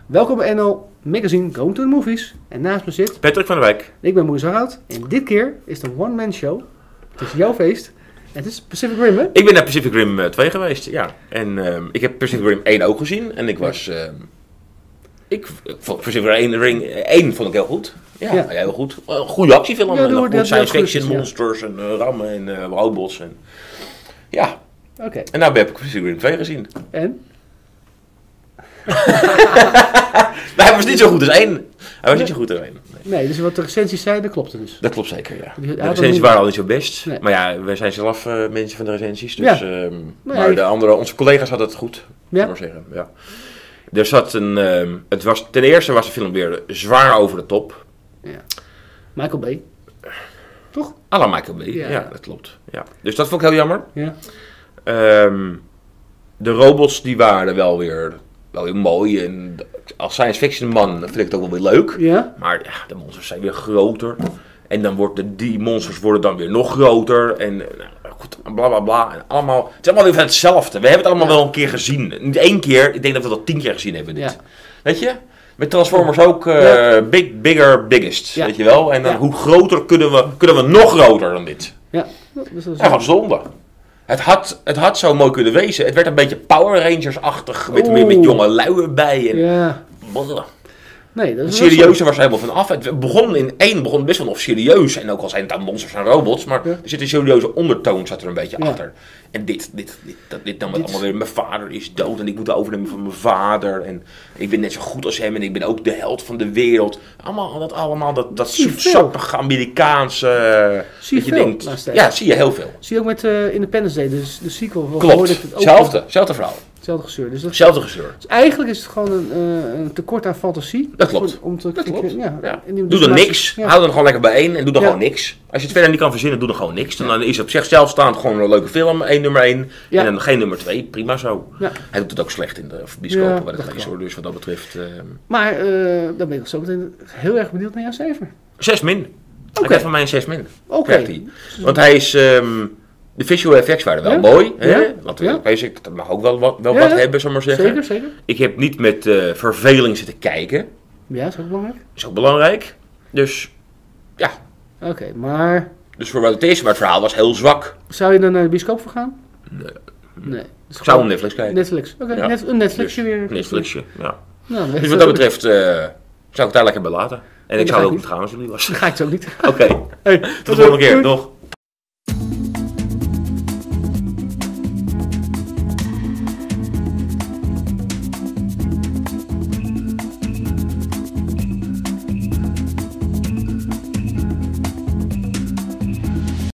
Welkom bij NL Magazine Going to the Movies. En naast me zit... Patrick van der Wijk. Ik ben Maurice Harhout. En dit keer is het een one-man show. Het is jouw feest. En het is Pacific Rim, hè? Ik ben naar Pacific Rim 2 geweest, ja. En ik heb Pacific Rim 1 ook gezien. En ik was... ik vond Pacific Rim 1 vond ik heel goed. Ja. Heel goed. Goede actiefilm. Ja, goed science fiction, monsters en rammen en robots. En, ja. Oké. En nou heb ik Pacific Rim 2 gezien. En? Maar hij was niet zo goed als 1. Hij was niet zo goed als 1. Nee, dus wat de recensies zeiden, klopte dus. Dat klopt zeker, ja. Die- De recensies waren al niet zo best. Nee. Maar ja, wij zijn zelf mensen van de recensies. Dus, Ja. maar onze collega's hadden het goed. Ja. Maar zeggen. Ja. Er zat ten eerste was de film weer zwaar over de top. Ja. Michael Bay. Toch? À la Michael Bay. Ja. Ja, dat klopt. Ja. Dus dat vond ik heel jammer. Ja. De robots die waren wel weer mooi. En als science fiction man vind ik het ook wel weer leuk. Ja. Maar ja, de monsters zijn weer groter. En dan worden die monsters worden dan weer nog groter. En goed, bla bla bla. En allemaal, het is allemaal weer van hetzelfde. We hebben het allemaal wel een keer gezien. Niet 1 keer, ik denk dat we dat 10 keer gezien hebben. Dit. Ja. Weet je? Met Transformers ook big, bigger, biggest. Ja. Weet je wel? En dan Ja. hoe groter kunnen we nog groter dan dit. Ja. Dus dat is Ja, wat zonde. Het had zo mooi kunnen wezen. Het werd een beetje Power Rangers-achtig. Met jonge lui erbij. En Ja. Blablabla. Nee, dat Het is wel serieuze was er helemaal van af. Het begon in 1 best wel nog serieus. En ook al zijn het dan monsters en robots. Maar Ja. er zit een serieuze ondertoon zat er een beetje Ja. achter. En dit nam het allemaal weer. Mijn vader is dood en ik moet overnemen van mijn vader. En ik ben net zo goed als hem. En ik ben ook de held van de wereld. Allemaal dat Zie je zoetsappige Amerikaanse... Zie je dat veel, denkt, laatst tijd. ja, zie je heel veel. Zie je ook met Independence Day, dus de sequel. hoorde Klopt. ik het ook. Zelfde verhaal. Hetzelfde gezeur. Dus, Hetzelfde gezeur. dus eigenlijk is het gewoon een tekort aan fantasie. Dat klopt. Om te Dat klopt. Ja. Ja. En die- Doe er niks. Ja. Hou er gewoon lekker bij één en doe er Ja. gewoon niks. Als je het verder niet kan verzinnen, doe er gewoon niks. Dan is het op zichzelf staand gewoon een leuke film, nummer 1. Ja. En dan geen nummer 2, prima zo. Ja. Hij doet het ook slecht in de bioscopen, Ja, waar dat het is wel. hoor. Dus wat dat betreft... Maar dan ben ik zo meteen heel erg benieuwd naar jouw cijfer. 6 min. Hij Oké. krijgt van mij een 6 min. Oké. Krijgt hij. Want hij is... de visual effects waren wel Ja. mooi. Hè? Ja. Laten we Ja. wezen, dat mag ook wel wat Ja. hebben, zullen we maar zeggen. Zeker, zeker. Ik heb niet met verveling zitten kijken. Ja, is ook belangrijk. Dat is ook belangrijk. Dus... Ja. Oké, maar Dus voor wat het is, maar het verhaal was heel zwak. zou je dan naar de bioscoop voor gaan? Nee. Nee. Dus Ik zou op Netflix kijken. Netflix. Oké, Ja. een Netflixje Dus, weer. Netflixje, ja. Nou, Dus wat dat betreft zou ik het daar lekker bij laten. En ik dat zou ga het ik ook niet. niet trouwens als het niet was. Dan ga ik het ook niet. Oké, Hey, tot de volgende keer. doei. Nog.